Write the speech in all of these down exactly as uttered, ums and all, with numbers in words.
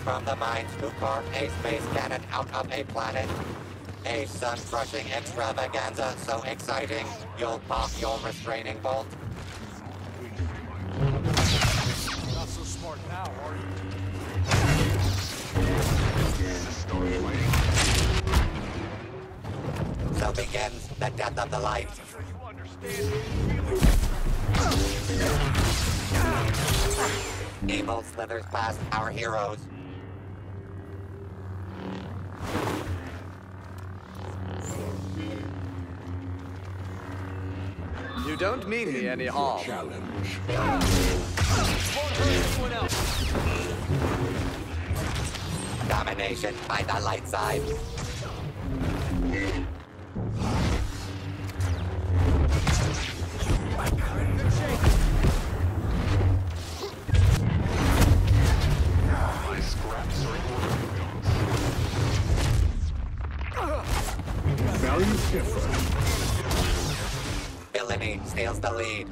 from the mines who carved a space cannon out of a planet. A sun-crushing extravaganza so exciting, you'll pop your restraining bolt. Not so smart now, are you? So begins the death of the light. Evil slithers past our heroes. You don't mean me any harm. Challenge. Domination by the light side. My scraps are valiant effort. Villainy steals the lead.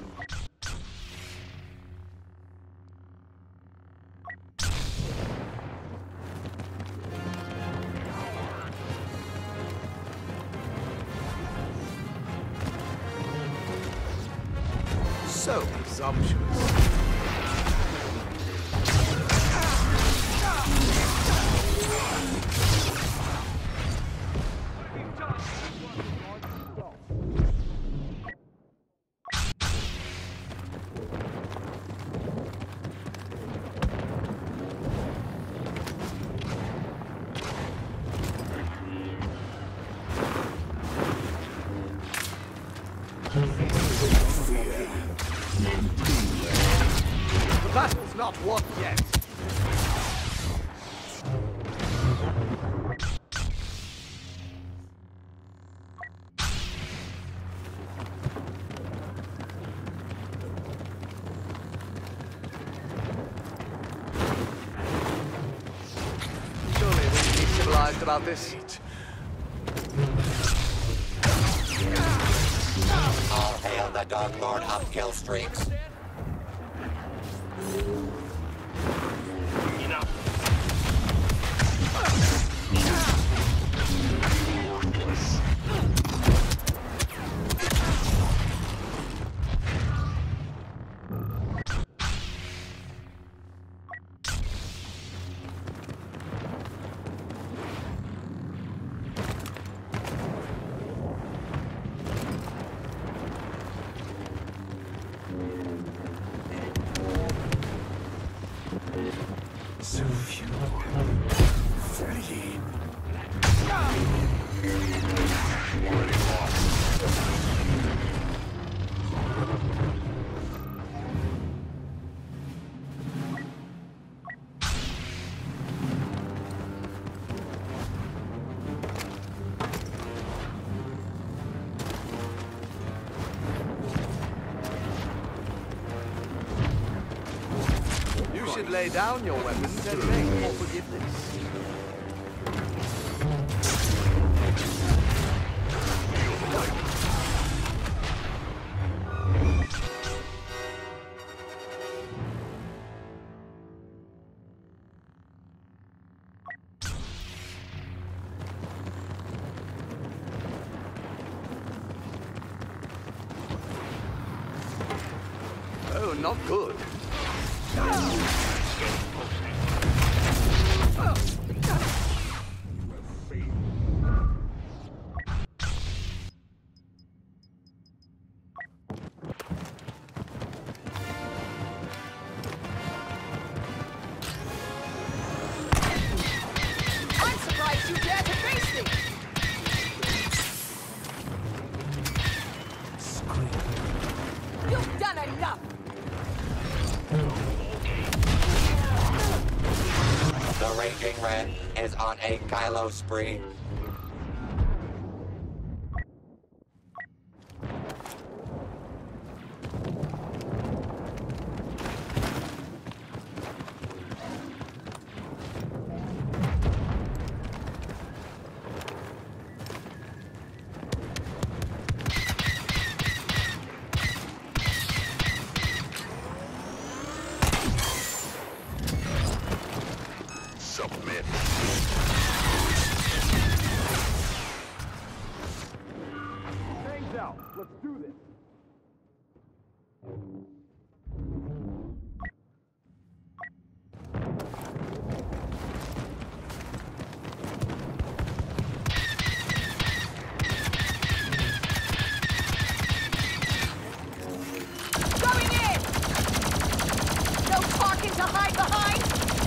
So presumptuous. The battle's not won yet. Surely we can be civilized about this. All hail the Dark Lord of kill streaks. So few. Thirty. You should lay down your weapons and beg for forgiveness. Oh, not good. I'm surprised you dare to face me! You've done enough! The Raging Red is on a Kylo spree. Some nothing to hide behind!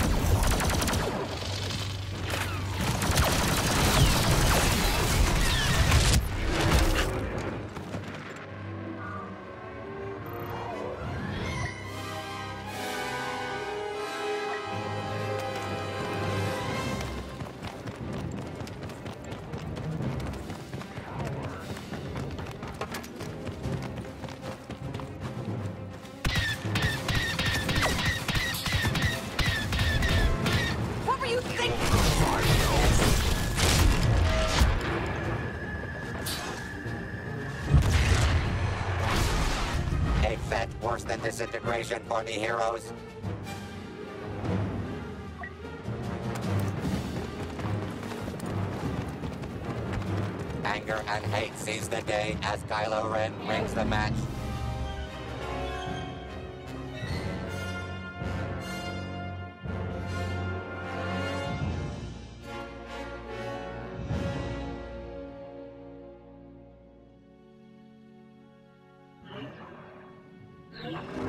What were you thinking? A fet worse than disintegration for the heroes. Anger and hate seize the day as Kylo Ren rings the match. Thank you.